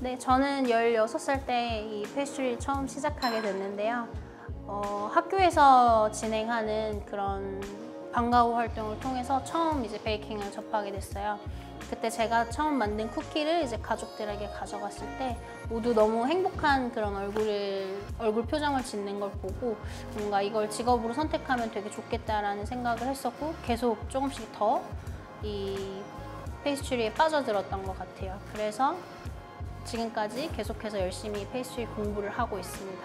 네, 저는 16살 때 이 페이스트리를 처음 시작하게 됐는데요. 학교에서 진행하는 그런 방과 후 활동을 통해서 처음 이제 베이킹을 접하게 됐어요. 그때 제가 처음 만든 쿠키를 이제 가족들에게 가져갔을 때 모두 너무 행복한 그런 얼굴 표정을 짓는 걸 보고 뭔가 이걸 직업으로 선택하면 되게 좋겠다라는 생각을 했었고 계속 조금씩 더 이 페이스트리에 빠져들었던 것 같아요. 그래서 지금까지 계속해서 열심히 페이스트리 공부를 하고 있습니다.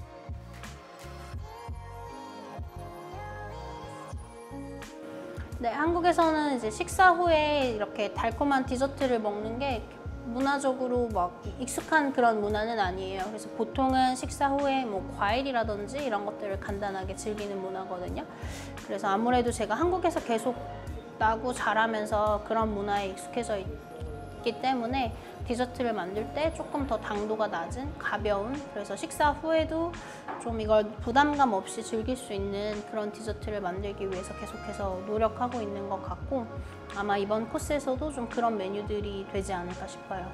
네, 한국에서는 이제 식사 후에 이렇게 달콤한 디저트를 먹는 게 문화적으로 막 익숙한 그런 문화는 아니에요. 그래서 보통은 식사 후에 뭐 과일이라든지 이런 것들을 간단하게 즐기는 문화거든요. 그래서 아무래도 제가 한국에서 계속 나고 자라면서 그런 문화에 익숙해져 있기 때문에 디저트를 만들 때 조금 더 당도가 낮은 가벼운, 그래서 식사 후에도 좀 이걸 부담감 없이 즐길 수 있는 그런 디저트를 만들기 위해서 계속해서 노력하고 있는 것 같고 아마 이번 코스에서도 좀 그런 메뉴들이 되지 않을까 싶어요.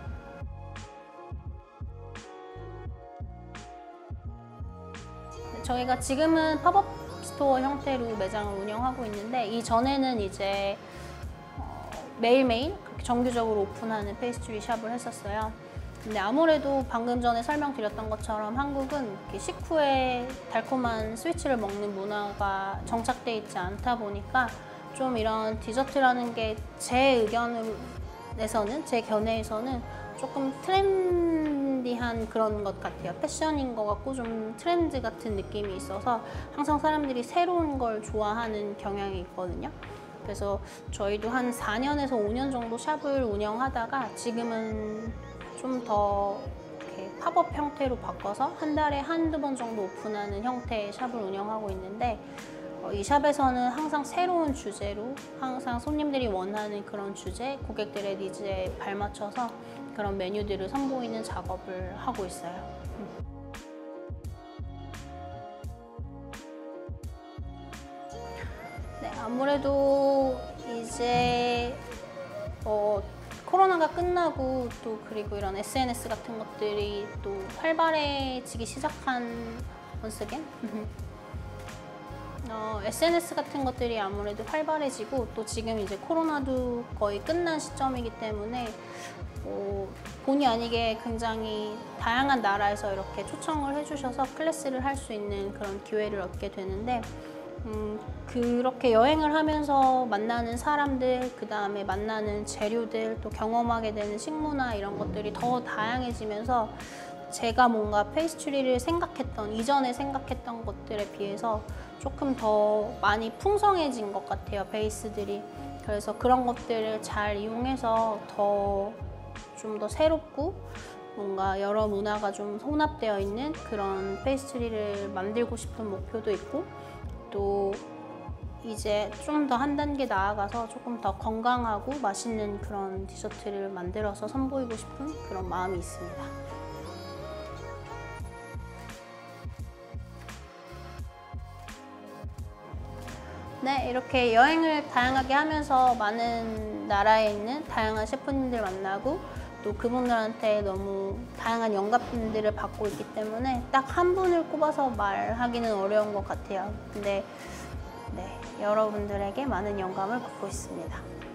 저희가 지금은 팝업 스토어 형태로 매장을 운영하고 있는데 이전에는 이제 매일매일 그렇게 정기적으로 오픈하는 페이스트리 샵을 했었어요. 근데 아무래도 방금 전에 설명드렸던 것처럼 한국은 식후에 달콤한 스위치를 먹는 문화가 정착돼 있지 않다 보니까 좀 이런 디저트라는 게 제 의견에서는, 제 견해에서는 조금 트렌디한 그런 것 같아요. 패션인 것 같고 좀 트렌드 같은 느낌이 있어서 항상 사람들이 새로운 걸 좋아하는 경향이 있거든요. 그래서 저희도 한 4년에서 5년 정도 샵을 운영하다가 지금은 좀 더 팝업 형태로 바꿔서 한 달에 한두 번 정도 오픈하는 형태의 샵을 운영하고 있는데 이 샵에서는 항상 새로운 주제로 항상 손님들이 원하는 그런 주제, 고객들의 니즈에 발맞춰서 그런 메뉴들을 선보이는 작업을 하고 있어요. 네, 아무래도 이제 코로나가 끝나고 또 그리고 이런 SNS 같은 것들이 또 활발해지기 시작한 once again? SNS 같은 것들이 아무래도 활발해지고 또 지금 이제 코로나도 거의 끝난 시점이기 때문에 본의 아니게 굉장히 다양한 나라에서 이렇게 초청을 해주셔서 클래스를 할 수 있는 그런 기회를 얻게 되는데 그렇게 여행을 하면서 만나는 사람들, 그 다음에 만나는 재료들, 또 경험하게 되는 식문화 이런 것들이 더 다양해지면서 제가 뭔가 페이스트리를 이전에 생각했던 것들에 비해서 조금 더 많이 풍성해진 것 같아요, 베이스들이. 그래서 그런 것들을 잘 이용해서 좀 더 새롭고 뭔가 여러 문화가 좀 혼합되어 있는 그런 페이스트리를 만들고 싶은 목표도 있고 또 이제 좀 더 한 단계 나아가서 조금 더 건강하고 맛있는 그런 디저트를 만들어서 선보이고 싶은 그런 마음이 있습니다. 네, 이렇게 여행을 다양하게 하면서 많은 나라에 있는 다양한 셰프님들 만나고 또 그분들한테 너무 다양한 영감들을 받고 있기 때문에 딱 한 분을 꼽아서 말하기는 어려운 것 같아요. 근데 네, 여러분들에게 많은 영감을 받고 있습니다.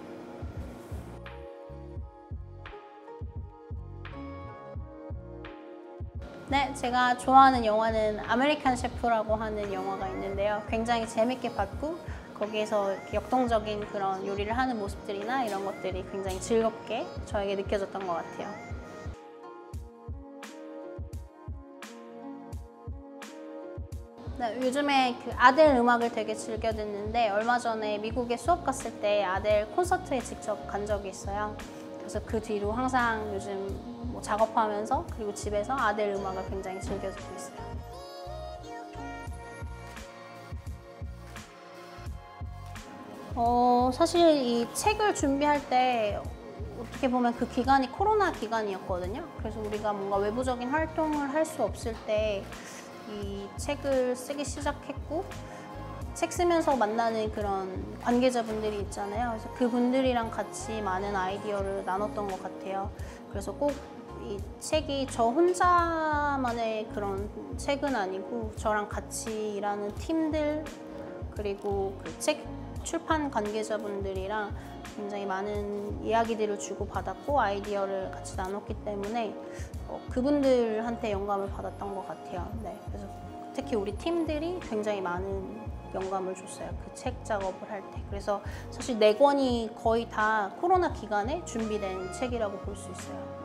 네, 제가 좋아하는 영화는 아메리칸 셰프라고 하는 영화가 있는데요. 굉장히 재밌게 봤고 거기에서 역동적인 그런 요리를 하는 모습들이나 이런 것들이 굉장히 즐겁게 저에게 느껴졌던 것 같아요. 네, 요즘에 그 아델 음악을 되게 즐겨 듣는데 얼마 전에 미국에 수업 갔을 때 아델 콘서트에 직접 간 적이 있어요. 그래서 그 뒤로 항상 요즘 뭐 작업하면서 그리고 집에서 아델 음악을 굉장히 즐겨 듣고 있어요. 사실 이 책을 준비할 때 어떻게 보면 그 기간이 코로나 기간이었거든요. 그래서 우리가 뭔가 외부적인 활동을 할 수 없을 때 이 책을 쓰기 시작했고 책 쓰면서 만나는 그런 관계자분들이 있잖아요. 그래서 그분들이랑 같이 많은 아이디어를 나눴던 것 같아요. 그래서 꼭 이 책이 저 혼자만의 그런 책은 아니고 저랑 같이 일하는 팀들 그리고 그 책 출판 관계자분들이랑 굉장히 많은 이야기들을 주고받았고 아이디어를 같이 나눴기 때문에 그분들한테 영감을 받았던 것 같아요. 네, 그래서 특히 우리 팀들이 굉장히 많은 영감을 줬어요. 그 책 작업을 할 때. 그래서 사실 4권이 거의 다 코로나 기간에 준비된 책이라고 볼 수 있어요.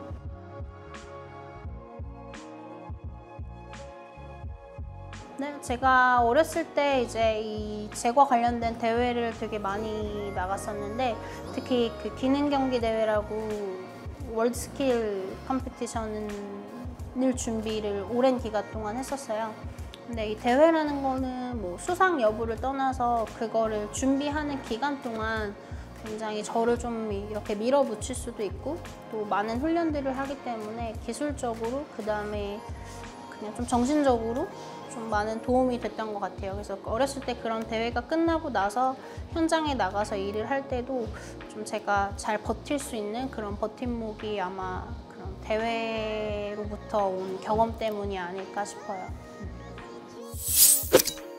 네, 제가 어렸을 때 이제 이 제과 관련된 대회를 되게 많이 나갔었는데 특히 그 기능 경기 대회라고 월드 스킬 컴피티션을 준비를 오랜 기간 동안 했었어요. 근데 이 대회라는 거는 뭐 수상 여부를 떠나서 그거를 준비하는 기간 동안 굉장히 저를 좀 이렇게 밀어붙일 수도 있고 또 많은 훈련들을 하기 때문에 기술적으로 그다음에 그냥 좀 정신적으로 좀 많은 도움이 됐던 것 같아요. 그래서 어렸을 때 그런 대회가 끝나고 나서 현장에 나가서 일을 할 때도 좀 제가 잘 버틸 수 있는 그런 버팀목이 아마 그런 대회로부터 온 경험 때문이 아닐까 싶어요.